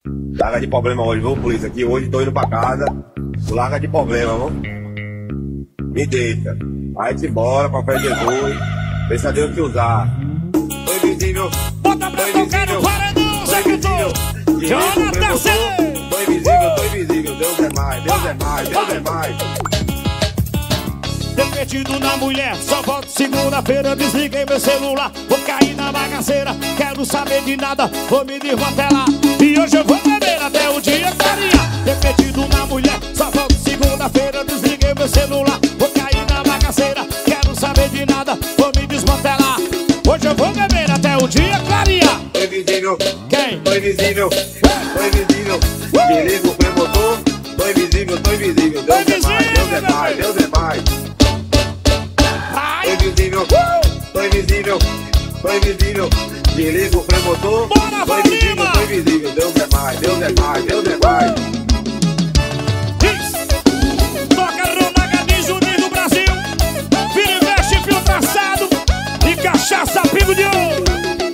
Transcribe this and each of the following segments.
Larga de problema hoje, viu, polícia? Aqui hoje tô indo pra casa. Larga de problema, viu? Me deixa. Aí te embora pra fé de Jesus. Deixa Deus te usar. Tô invisível. Bota pra tocar no paredão, Zé Cantor. Jonathan C. Tô invisível, tô invisível. Deus é mais, Deus é mais, Deus é mais. Demitido na mulher, só volto segunda-feira. Desliguei meu celular, vou cair na bagaceira. Quero saber de nada, vou me desmantelar. E hoje eu vou beber até o dia clarear. Demitido na mulher, só volto segunda-feira. Desliguei meu celular, vou cair na bagaceira. Quero saber de nada, vou me desmantelar. Hoje eu vou beber até o dia clarear. Tô invisível. Quem? Tô invisível. Tô invisível. Me liga o promotor. Tô invisível, tô invisível. Deus é mais, Deus é mais, Deus é mais. Tô invisível, tô invisível, tô invisível. Desliga o freio motor. Bora, tô invisível, tô invisível. Deus é mais, Deus é mais, Deus é mais. Toca Ronagadinho, Juninho do Brasil. Vira e mexe, fio traçado e cachaça, pingo de ouro.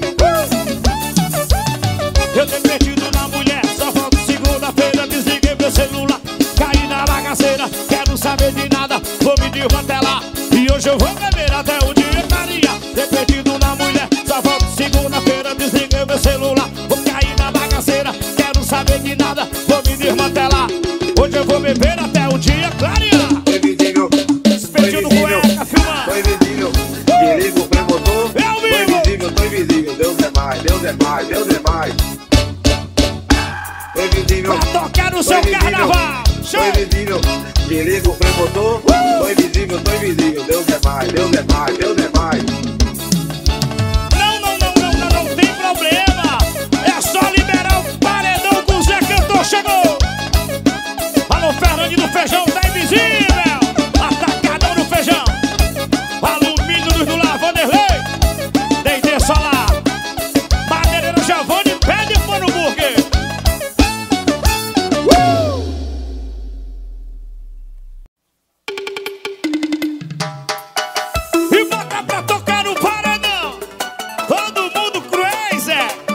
Eu tenho metido na mulher, só volto segunda-feira. Desliguei meu celular, caí na bagaceira. Quero saber de nada, vou me desmantelar. E hoje eu vou beber até o dia clarear. Depedido na mulher, só volto segunda-feira. Desliguei meu celular, vou cair na bagaceira. Quero saber de nada, vou me desmantelar. Hoje eu vou beber até o dia clarear. Tô invisível, Espetinho no cueca, filmando. tô invisível. Desliga o freio motor. Tô invisível, tô invisível. Deus é mais, Deus é mais, Deus é mais. Tô invisível. Pra tocar no seu carnaval. Tô invisível. Desliga o freio motor. Tô invisível, tô invisível. Deus é mais, Deus é mais, Deus é mais. Não tem problema. É só liberar o paredão com o Zé Cantor. Chegou. Alô, Fernandinho do Feijão, tá invisível. Atacadão no feijão. Alumínio dos do Lar, Vanderlei. D&D Solar. Madeireira Giovanni, pede fora o burger. E bota pra tocar no paredão. Todo mundo crazy.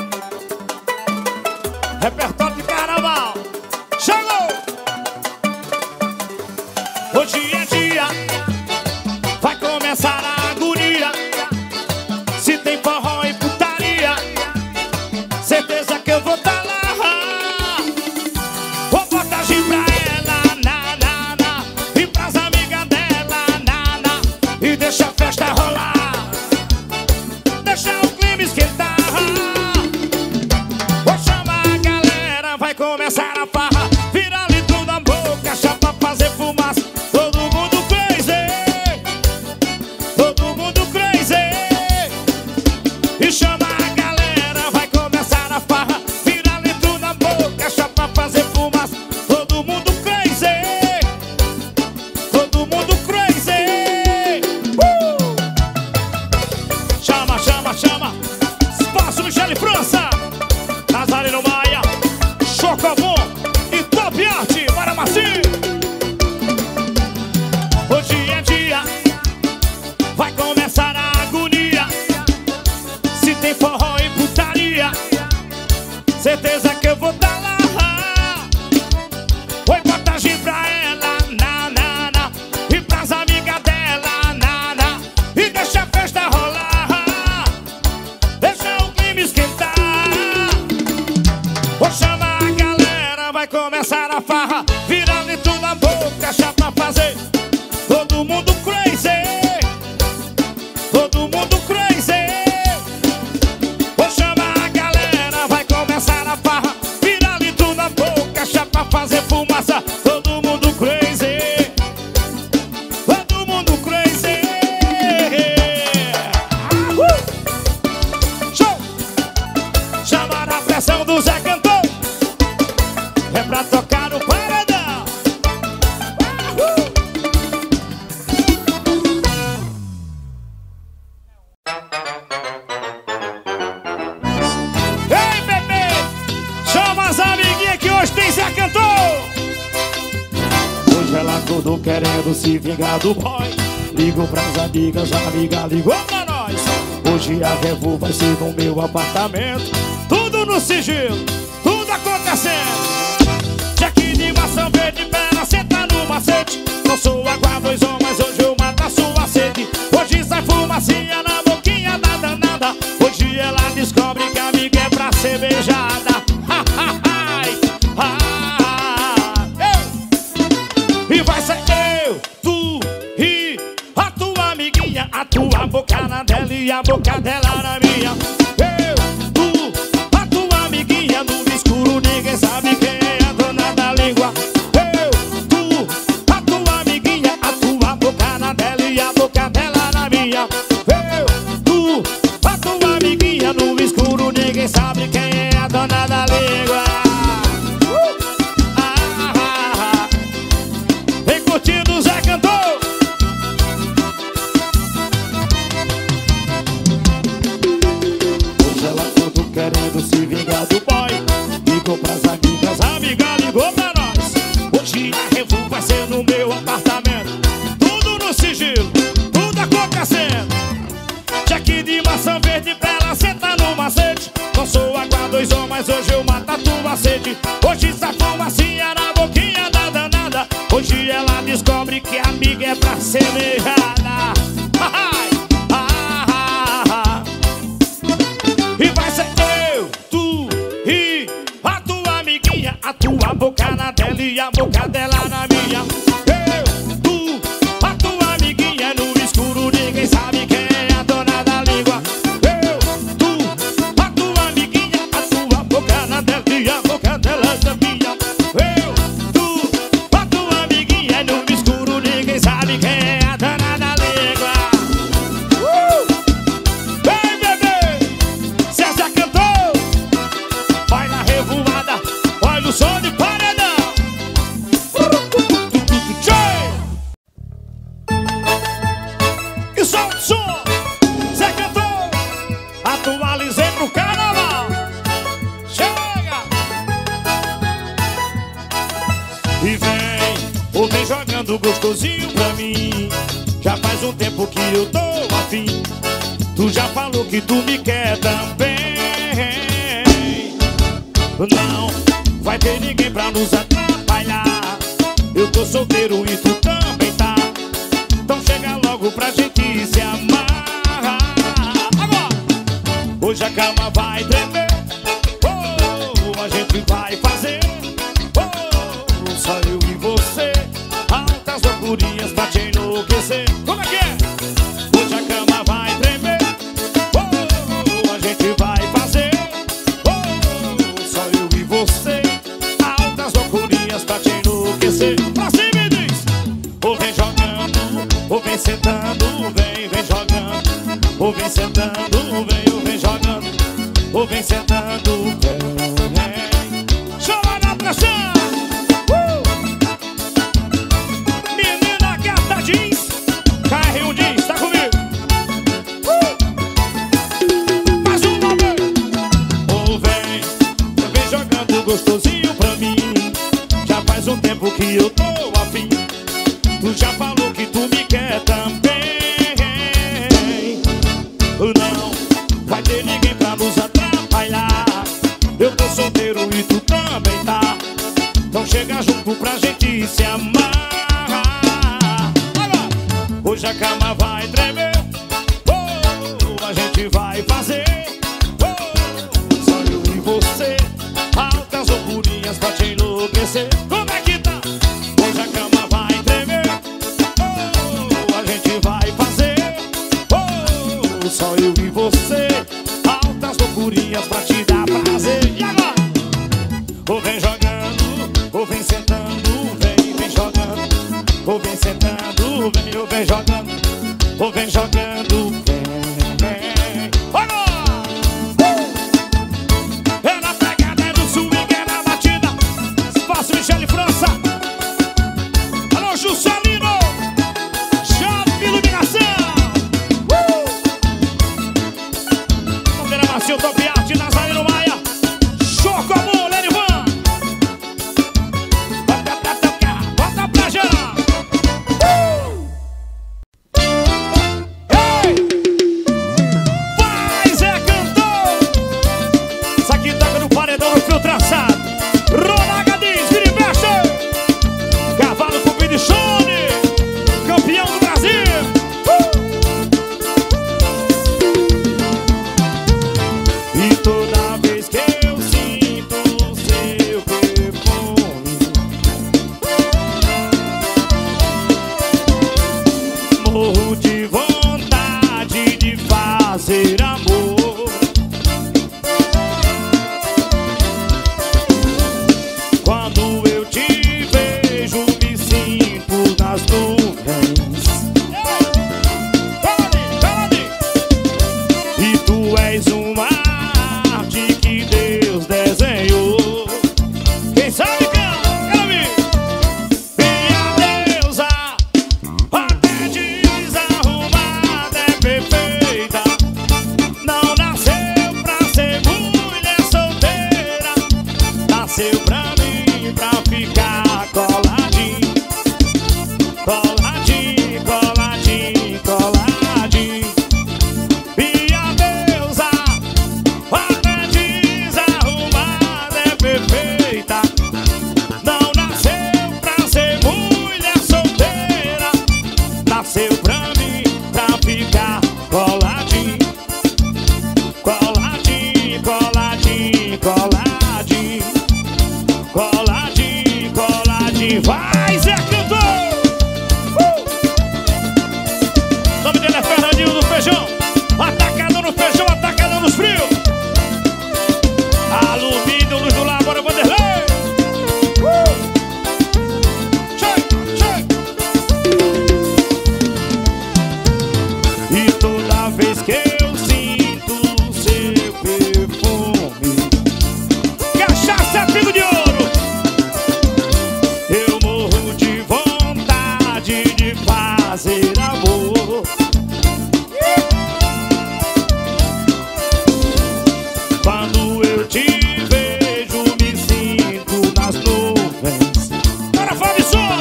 Repertório de carnaval. Chegou. Hoje é dia, vai começar a agonia. Se tem forró e putaria, certeza que eu vou tá lá. Vou botar gin pra ela, e pras amigas dela, e deixa a festa rolar, deixa o clima esquentar. Vou chamar a galera, vai começar a farra. Vira litro na boca, chá pra fazer fumaça. Todo mundo crazy, todo mundo crazy. E chama a galera, vai começar a farra. Vira litro na boca, chá pra fazer fumaça. Todo mundo crazy, todo mundo crazy. Chama, chama, chama. Espaço Michele França, Nazareno Maia, Chocobon e Top Art para Maci. Hoje é dia, vai começar a agonia. Se tem forró e putaria, certeza que eu vou tá lá. Vou botar gin pra ela, e pras amigas dela, e deixa a festa rolar, deixa o clima esquentar. Vou chamar a galera, vai começar a farra. Vira litro na boca, chá pra fazer. Todo mundo crazy, todo mundo crazy. Vou chamar a galera, vai começar a farra. Vira litro na boca, chá pra fazer fumaça. Todo mundo crazy, todo mundo crazy. Show! Chamar a pressão do Zé Cantor. É pra tocar no paredão. Ei, bebê! Chama as amiguinhas que hoje tem Zé Cantor. Hoje ela tudo querendo se vingar do boy. Ligo pras amigas, a amiga ligou pra nós. Hoje a revu vai ser no meu apartamento. Tudo no sigilo, tudo acontece. acontecendo? Jack de maçã verde, pera, senta no macete. Não sou água, dois homens, hoje eu mato a sua sede. Hoje sai fumacinha na boquinha da danada. Hoje ela descobre que a amiga é pra ser beijada. E vai ser eu, tu e a tua amiguinha. A tua boca na dela e a boca dela na minha. Eu, tu, a tua amiguinha. No escuro ninguém sabe quem é a dona da língua. Eu, tu, a tua amiguinha. A tua boca na dela e a boca dela na minha. Eu, tu, a tua amiguinha. No escuro ninguém sabe quem é a dona da língua. Curtindo o Zé Cantor. Hoje ela tudo querendo se vingar do boy. Ligou pras amigas, a amiga ligou pra nós. Hoje a revu vai ser no meu apartamento. Tudo no sigilo, tudo acontecendo. Jack de maçã verde, pra ela sentar no macete. Não sou água, dois homens, hoje eu mato a tua sede. Hoje sai fumacinha na boquinha da danada. Hoje ela descobre que a amiga é pra ser beijada. E vai ser eu, tu e a tua amiguinha. A tua boca na dela e a boca dela na minha. Eu, tu, a tua amiguinha. No escuro ninguém sabe quem é a dona da língua. Eu, tu, a tua amiguinha. A tua boca na dela e a boca dela na minha. Eu, tu, a tua amiguinha. No escuro ninguém sabe quem é a dona da língua. Vem, bebê, César cantou. Vai na revoada, olha o som de paredão. E solta o som, Zé cantou. Atualizei pro carnaval. Chega! E vem jogando gostosinho pra mim. Já faz um tempo que eu tô afim. Tu já falou que tu me quer também. Não vai ter ninguém pra nos atrapalhar. Eu tô solteiro e tu também tá. Então chega logo pra gente se amar. Agora! Hoje a cama vai tremer. Oh, a gente vai fazer. Oh, só eu e você. Altas loucurinhas pra te enlouquecer. Como é que é? Hoje a cama vai tremer. Oh, a gente vai fazer. Oh, só eu e você. Altas loucurinhas pra te enlouquecer. Pra cima e diz. Ou vem jogando, ou vem sentando. Vem jogando. Ou vem sentando, vem jogando. Ou vem sentando, vem. Chama na pressão. Menina gata jeans, KR1 jeans, tá comigo? Mais uma vez. Ou vem jogando gostosinho pra mim. Já faz um tempo que eu tô afim. Tu já falou que tu me quer também. Não vai ter ninguém pra nos atrapalhar. Eu tô solteiro e tu também tá. Então chega junto pra gente se amar. Agora! Hoje a cama vai tremer. Oh, a gente vai fazer. Oh, só eu e você. Altas loucurinhas pra te enlouquecer. Como é que tá? Hoje a cama vai tremer. Oh, a gente vai fazer. Oh, só eu e você. Altas loucurinhas pra te dar prazer. E agora? Ou vem jogando, ou vem sentando. Vem jogando. Ou vem sentando, vem jogando. Ou vem jogando, vem. Agora! É na pegada, é no swing, é na batida. Espaço Michele França. Alô, Juscelino. Chave Iluminação. Bandeira Marcinho, Top Art, Nazareno Maia. Choco Amor, Lerivan. Bota pra gerar. Quem sabe canta, quero ouvir. Minha deusa, até desarrumada é perfeita. Não nasceu pra ser mulher solteira. Nasceu pra mim, pra ficar coladinho. Coladinho, coladinho, coladinho. Minha deusa, até desarrumada é perfeita. Não nasceu pra ser mulher solteira. Nasceu pra mim, pra ficar coladinho. Coladinho, coladinho, coladinho. Coladinho, coladinho. Vai, Zé Cantor! O nome dele é Fernandinho do Feijão. Atacado no feijão, atacado nos frios. Alumínio, luz do lar, bora Vanderlei. Chega. E toda vez que eu sinto seu perfume, cachaça é pingo de ouro, eu morro de vontade de fazer amor. Quando eu te vejo, me sinto nas nuvens. Para Fabson!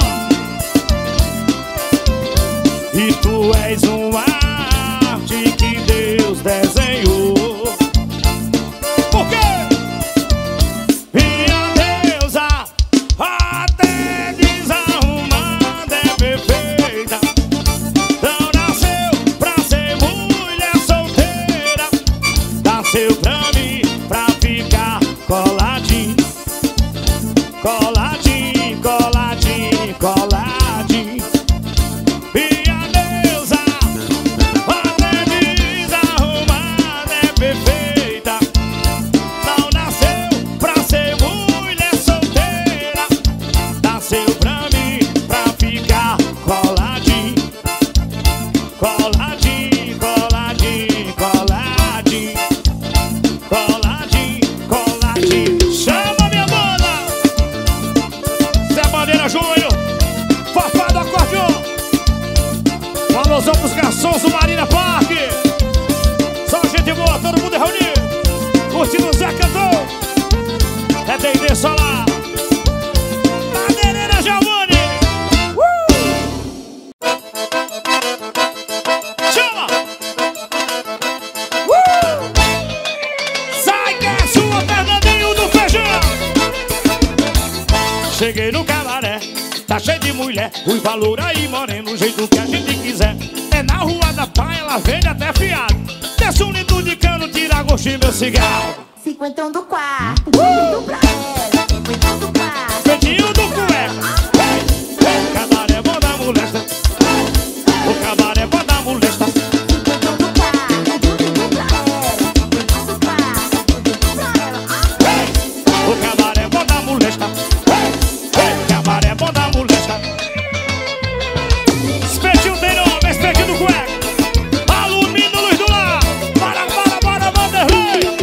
E tu és uma arte que Deus desenhou. Por quê? Minha deusa, até desarrumada é perfeita. Não nasceu pra ser mulher solteira. Nasceu pra mim, pra ficar coladinho. Coladinho, coladinho, coladinho. Minha deusa, até desarrumada é perfeita. Não nasceu pra ser mulher solteira. Nasceu pra mim, pra ficar coladinho. Coladinho, coladinho, coladinho. Coladinho, coladinho. Chama minha banda! Zé Bandeira Júnior, Fafá do acordeon. Um alusão pros garçons do Marina Park. Só gente boa, todo mundo reunido, curtindo o Zé Cantor. É D&D Solar. Madeireira Giovanni. Chama! Sai que é sua, Fernandinho do Feijão. Cheguei no cabaré, tá cheio de mulher, os valor aí moreno, do jeito que a gente quiser. É na rua da praia, ela vende até fiado. Desce um litro de cano, tira gostinho meu cigarro. Cinquentão do quarto, do pra ela, cinquentão do quarto. Pedinho do cueca. O cabaré bom da molesta. O cabaré bom da molesta. Cinquentão do quarto, do pra ela, cinquentão do quarto, do pra ela. O cabaré bom da molesta. Cabaré bom da molesta. Espetinho tem nome, espetinho do cueca. Alumínio, luz do lar. Para, Vanderlei.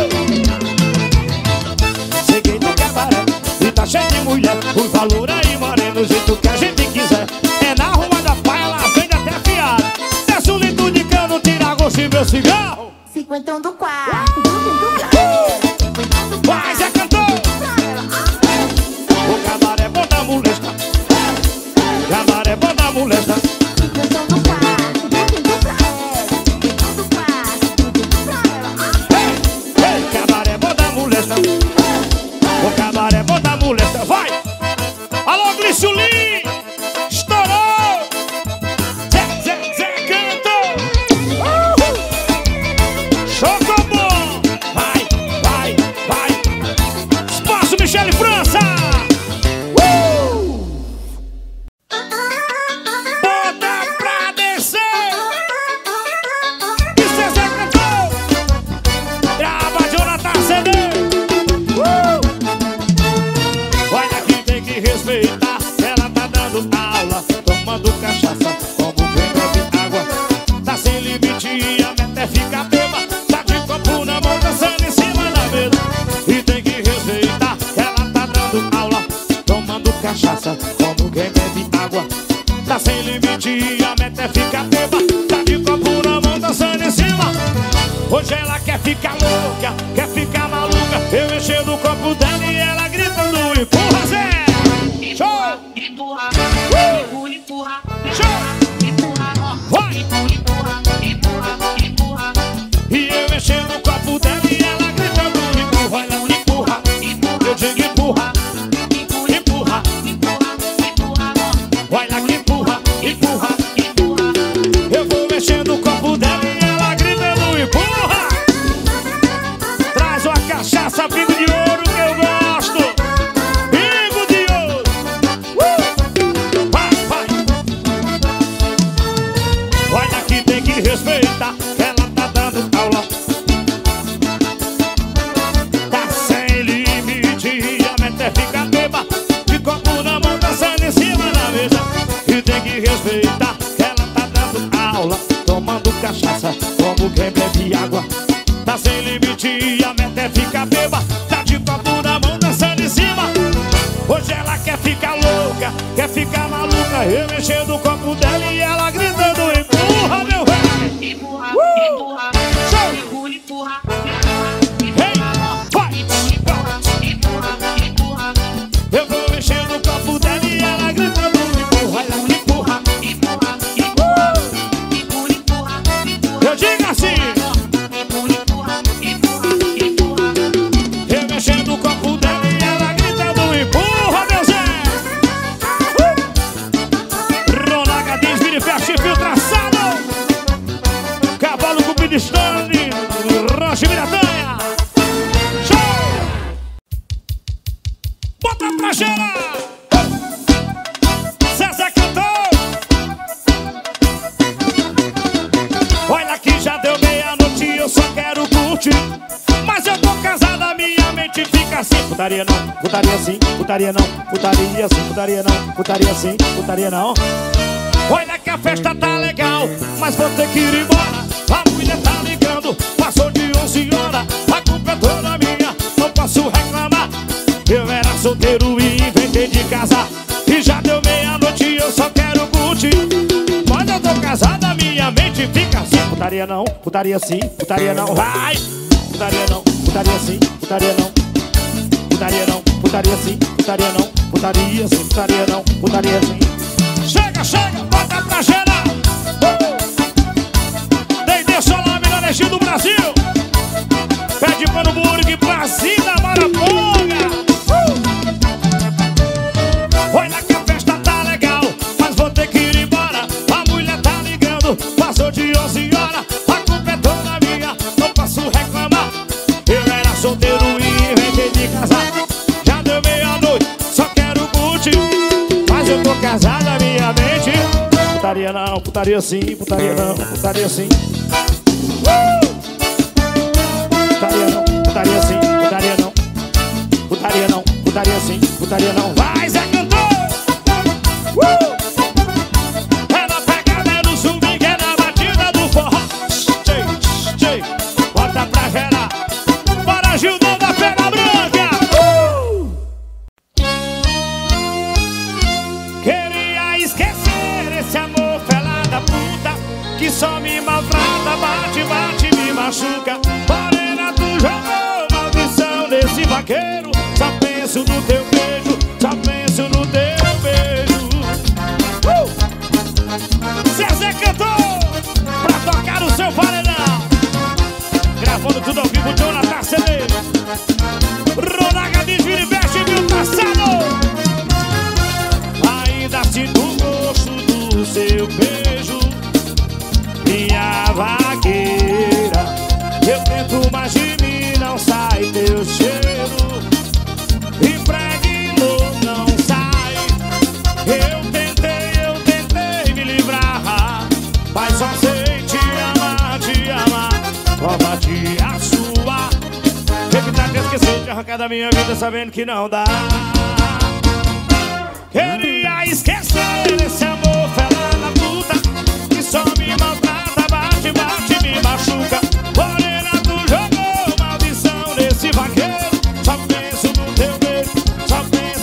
Cheguei no cabaré e tá cheio de mulher. O valor aí moreno, do jeito que a gente quiser. É na rua da praia, ela vende até fiado. Desce um litro de cano, tira gosto e meu cigarro. Cinquentão do quarto, do pra ela, cinquentão do quarto. Vai, Zé Cantor. O cabaré bom da molesta. Cabaré bom da molesta. Cinquentão do quarto, do pra ela, cinquentão do quarto, do pra ela. Cabaré bom da molesta. O cabaré bom da molesta. Vai! Alô, dando aula, tomando cachaça, como quem bebe água. Tá sem limite e a meta é ficar beba. Tá de copo na mão, dançando em cima. Hoje ela quer ficar louca, quer ficar maluca. Eu enchendo o copo dela e ela gritando: empurra, Zé! Show! Empurra, empurra, Show! empurra, Vai! empurra, empurra, empurra. E eu enchendo o copo dela e ela gritando: empurra, ela empurra. Eu digo empurra, empurra. Vai lá que empurra, empurra. Eu vou mexendo o copo dela e ela gritando: empurra. Traz uma cachaça, pingo de ouro que eu gosto. Pingo de ouro. Vai, vai. Vai lá que tem que respeitar. Ela tá dando aula. Tá sem limite e a meta é ficar beba. De copo na mão, dançando em cima da mesa. E tem que respeitar. Ela tá dando aula, tomando cachaça, como quem bebe água. Tá sem limite e a meta é ficar beba. Tá de copo na mão, dançando em cima. Hoje ela quer ficar louca, quer ficar maluca. Eu mexendo o copo dela e ela gritando: empurra, meu velho. Empurra, empurra, Show! empurra, Hey, vai! empurra, empurra. Eu vou mexendo o copo dela e ela gritando: empurra, ela empurra. Empurra, empurra, empurra, empurra, empurra. Eu digo assim: Empurra, empurra, empurra. eu mexendo o copo dela e ela gritando: empurra, meu Zé! Ronaga diz, vira e fecha infiltração. Cavalo com pidistone, Rocha Miratanha. Show! Bota pra gerar! César cantou! Olha que já deu meia-noite e eu só quero curtir. Mas eu tô casada, minha mente fica assim. Putaria não, putaria sim, putaria não, putaria sim, putaria não, putaria sim, putaria não. Olha que a festa tá legal, mas vou ter que ir embora. A mulher tá ligando, passou de 11 horas. A culpa é toda minha, não posso reclamar. Eu era solteiro e inventei de casar. E já deu meia-noite e eu só quero curtir. Mas eu tô casada, minha mente fica assim. Putaria não, putaria sim, putaria não. Vai! Putaria não, putaria sim, putaria não. Putaria não, putaria sim, putaria não. Putaria sim, putaria não, putaria sim. Chega, chega, bota pra geral. Deidê Solar, melhor neste do Brasil. Pede pano burgue pra cima, Maraponga. Olha que a festa tá legal, mas vou ter que ir embora. A mulher tá ligando, passou de 11 horas. A culpa é toda minha, não posso reclamar. Eu era solteiro e inventei de casar. Já deu meia-noite, só quero curtir. Mas eu tô casada, minha mente. Putaria não, putaria sim, putaria não, putaria sim. Putaria não, putaria sim, putaria não. Putaria não, putaria sim, putaria não. Vai, Zé cantor! É na pegada, é no swing, é na batida do forró. Tchê, tchê, bota pra gerar. Bora, Gildão da Pena Branca! Queria esquecer esse amor fela da puta que só me maltrata, bate, bate, me machuca. Morena, tu jogou maldição nesse vaqueiro. Só penso no teu beijo, só penso no teu beijo. Zezé cantou pra tocar o seu paredão. Gravando tudo ao vivo, Jonathan CD. Ronaga diz, vira e veste, viu, passado. Ainda sinto o gosto do seu beijo, minha vaqueira. Eu tento, mas de mim não sai teu cheiro. Impregnou, não sai. Eu tentei me livrar, mas só sei te amar. Prova de a sua. Evitar de esquecer de arrancar da minha vida sabendo que não dá. Queria esquecer esse amor fela da puta que só me maltrata, bate, bate, me machuca. Morena, tu jogou maldição nesse vaqueiro. Só penso no teu beijo, só penso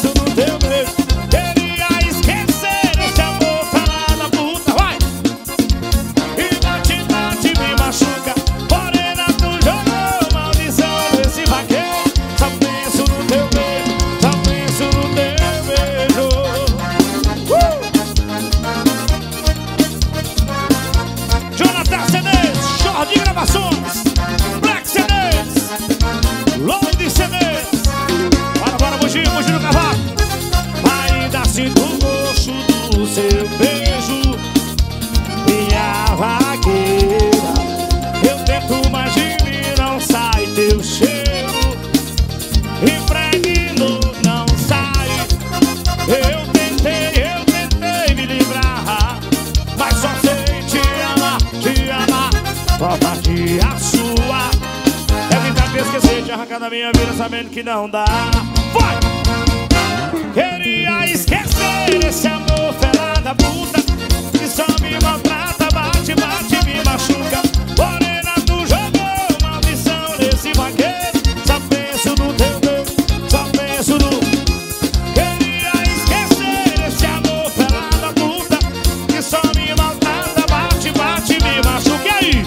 Júlio Cavaco. Ainda sinto o gosto do seu beijo, minha vaqueira. Eu tento, mas de mim não sai teu cheiro. Impregno, não sai. Eu tentei me livrar, mas só sei te amar. Prova de a sua. Evitar me esquecer de arrancar da minha vida sabendo que não dá. Vai! Queria esquecer esse amor fela da puta que só me maltrata, bate, me machuca. Morena, tu jogou maldição nesse vaqueiro. Só penso no teu beijo, só penso no... Queria esquecer esse amor fela da puta que só me maltrata, bate, me machuca. E aí?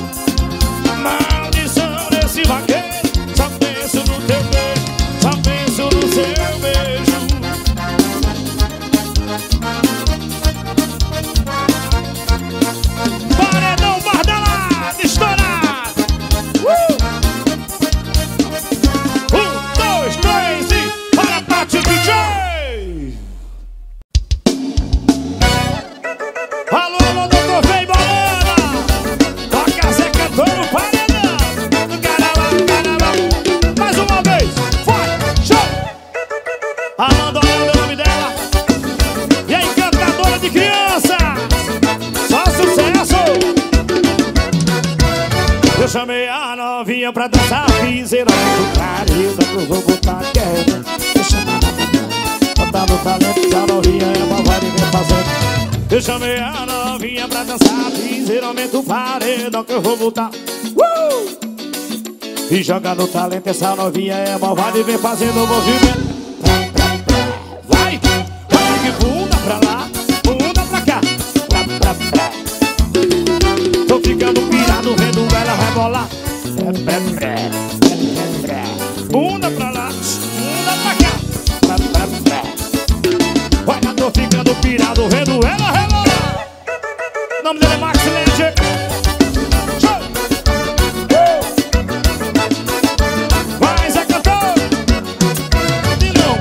Maldição nesse vaqueiro. Só penso no teu beijo, só penso no seu beijo. Paredão bardalado, estourado. 1, 2, 3 e para Tati DJ. Alô, doutor Vem Bolana. Toca Zé cantor no paredão. No carnaval. Mais uma vez, vai, show. Amanda, olha o nome dela. E a encantadora de criança. Só sucesso. Eu chamei a novinha pra dançar, fizeram muito carinho, eu vou botar quieto. Eu chamei a novinha, botar no talento, a novinha é uma vai me fazendo. Eu chamei a novinha pra dançar, fizeram muito paredão que eu vou botar. E joga no talento, essa novinha é malvada e vem fazendo o movimento. Vai, vai de bunda pra lá, bunda pra cá. Tô ficando pirado vendo ela rebolar. Bunda pra lá, bunda pra cá. Olha, tô ficando pirado vendo ela rebolar. O nome dele é Max Legend. Vai, Zé Cantor. De novo.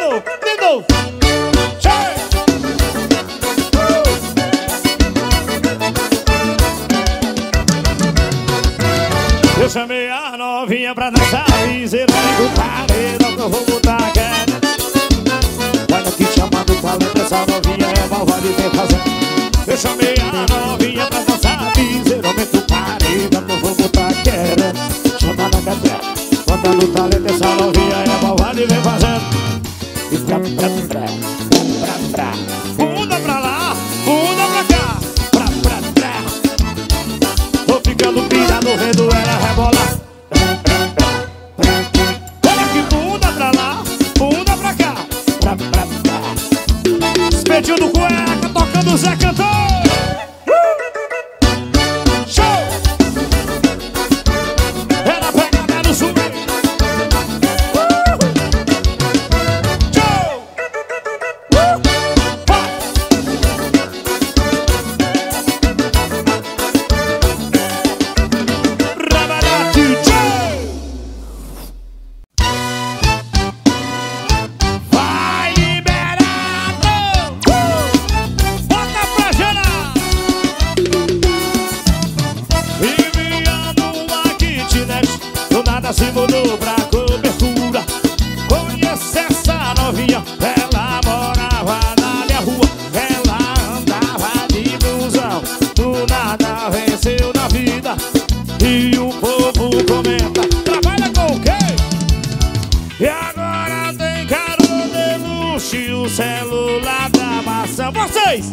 Eu chamei a novinha pra dançar, fizeram do paredão que eu vou botar queda. Olha que chamando o talento, essa novinha é malvada e vem fazendo. Eu chamei a novinha pra dançar, fizeram do paredão que eu vou botar queda. Chama na cadeira, bota no talento, essa novinha é malvada e vem fazendo. E bunda pra lá, bunda pra cá. Tô ficando pirado vendo ela rebolar. Olha que bunda pra lá, bunda pra cá. Espetinho do cueca, tocando Zé Cantor. Show! Era pegada no sul. Show! Vai! Vai liberado! Bota pra gerar! Enviando uma kitnet, do nada se mudou pra cobertura. Conhece essa novinha, ela morava na minha rua. Ela andava de busão, do nada venceu na vida. E o povo comenta, trabalha com o quê? E agora tem carro de luxo e o celular da maçã. Vocês!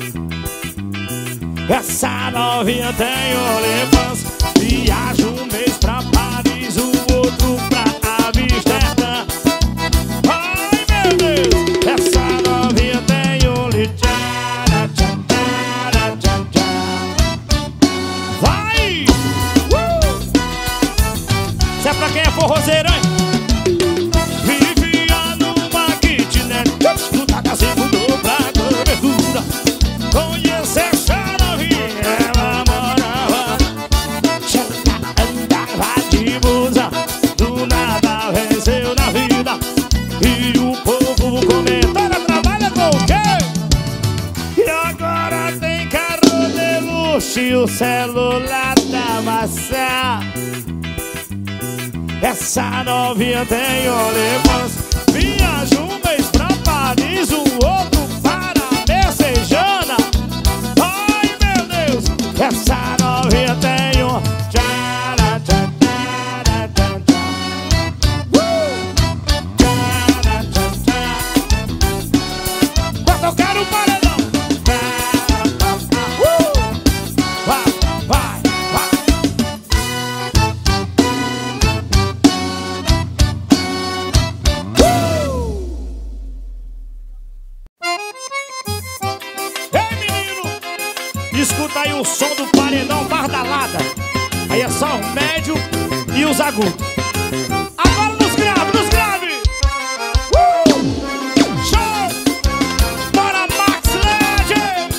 Essa novinha tem OnlyFans, viaja um mês pra Paris, o outro pra Amsterdã. Ai meu Deus! Essa novinha tem OnlyFans. Vai! Isso é pra quem é forrozeiro, hein? Vivia numa kitnet, do nada se mudou pra cobertura. Conhece essa novinha, ela morava o povo comentário trabalha com o quê? E agora tem carro de luxo e o celular da maçã. Essa novinha tem OnlyFans. Viaja um mês pra Paris, o outro para Messejana. Ai meu Deus, essa novinha tem um tchara, tchara, tchara, tchara. Tchara, tchara, tchara. Vai tocar o paredão. Vai, vai, vai. Ei, menino, escuta aí o som do paredão bardalada. Aí é só o médio e os agudos. Agora nos grave, nos grave. Show! Bora, Max Legend!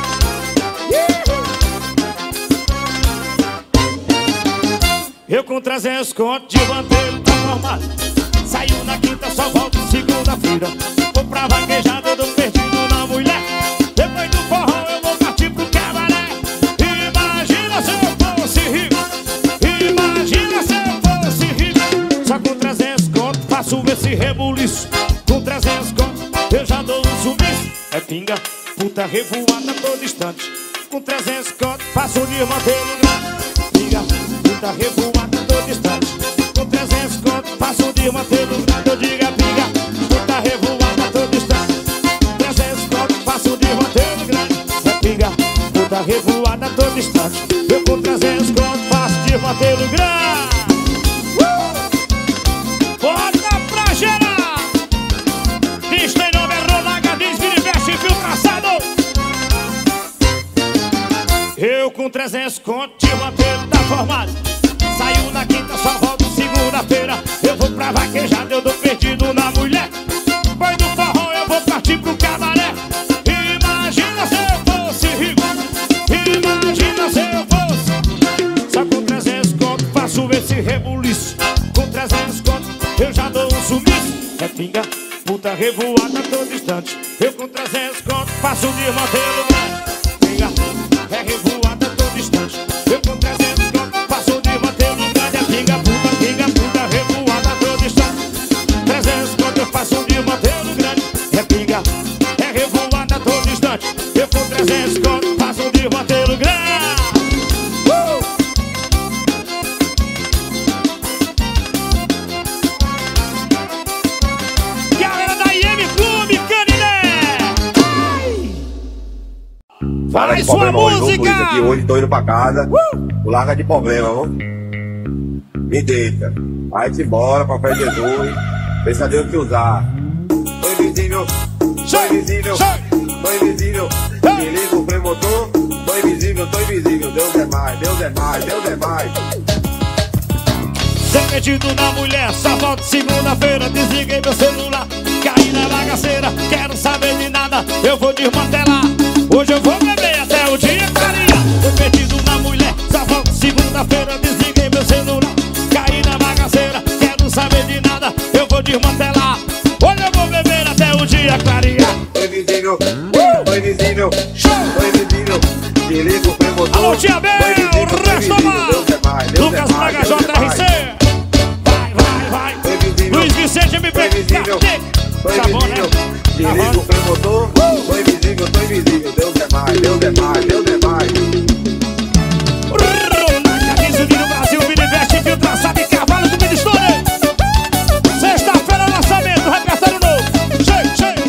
Eu com 300 conto de bandeira tá formado. Saiu na quinta, só volto segunda-feira. Vou pra vaquejada, eu tô perdido na mulher. Depois do forró eu vou partir pro cabaré. Imagina se eu fosse rico. Imagina se eu fosse rico. Só com 300 conto faço esse rebuliço. Com 300 conto eu já dou um sumiço. É pinga, puta revoada todo instante. Com 300 conto faço o desmantelo grande. Pinga, puta revoada todo instante. Com 300 conto faço o desmantelo grande. Eu digo a pinga, puta revoada todo instante. 300 conto faço o desmantelo grande. É pinga, puta revoada todo instante. Eu com 300 conto faço o desmantelo grande. Bota pra gerar. Diz tem nome, é Rolaga, diz que investe em fio traçado. Eu com 300 conto de mantelo tá formado. Saiu na quinta, só volto segunda-feira. Eu vou pra vaquejada, eu tô perdido na mulher. Depois do forró eu vou partir pro cabaré. Imagina se eu fosse rico. Imagina se eu fosse. Só com 300 conto faço esse rebuliço. Com 300 conto eu já dou um sumiço. É pinga, puta revoada todo instante. Eu com 300 conto faço o desmantelo grande. Pinga, é revoada todo instante. Eu com 300 conto faço o desmantelo grande. É pinga, puta revoada todo instante. 300 conto eu faço o desmantelo grande. É pinga, é revoada todo instante. Eu com 300 conto faço o desmantelo grande. Galera da IM Clube, Canidé! Larga de Faz sua problema hoje, vou por música! isso aqui hoje, tô indo pra casa. Larga de problema, vamos. Me deita. Vai-te embora pra fé de Jesus. Pensa Deus te usar. Tô invisível, tô invisível, tô invisível. Me liga o premotor. Tô invisível, tô invisível. Deus é mais, Deus é mais, Deus é mais. Metido na mulher, só volto segunda-feira. Desliguei meu celular, caí na bagaceira. Quero saber de nada, eu vou desmantelar. Hoje eu vou beber até o dia clarear. Metido na mulher, só volto segunda-feira. Desliguei meu celular, caí na bagaceira. Quero saber de nada, eu vou desmantelar. Hoje eu vou beber até o dia clarear. Tô invisível, tô invisível, tô invisível. Me liga o premotor. Alô, Tia Bel, Restomar, Lucas Braga, JRC. Vai. Luiz Vicente, MP, Sabão, né? Me liga o premotor. Tô invisível, tô invisível. Deus é mais, Deus é mais, Deus é mais. Isso aqui no Brasil, Miniveste, Infiltraçado e Cavalo do Ministério. Sexta-feira, lançamento, repertório novo. Cheio.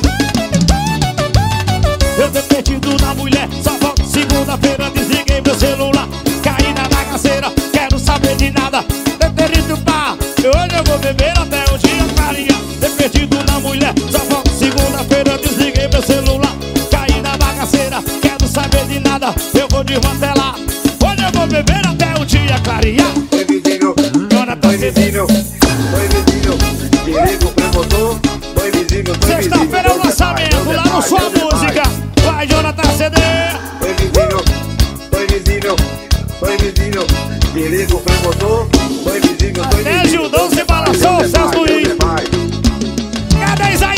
Eu tô perdido na mulher, só volto segunda-feira. Desliguei meu celular, caí na bagaceira. Quero saber de nada, deterito pá. Hoje eu vou beber até o dia clarear. Tô perdido na mulher, só volto segunda-feira. Desliguei meu celular, caí na bagaceira. Quero saber de nada, eu vou desmantelar. Hoje eu vou beber até o dia clarear. Tô invisível, tô invisível, tô invisível. Me liga o premotor. Tô invisível, tô invisível. Sexta-feira é o lançamento, lá no Sua Música. Vai, Jonathan CD. Tô invisível, tô invisível, tô invisível. Me liga o premotor. Tô invisível, tô invisível. Até Gildão se balançou, Celso Luiz. Cadê Isaías?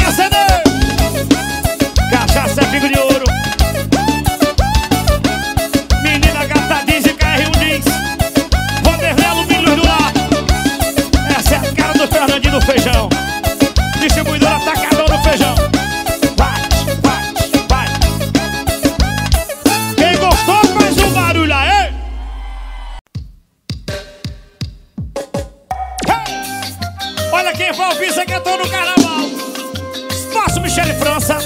Michele França.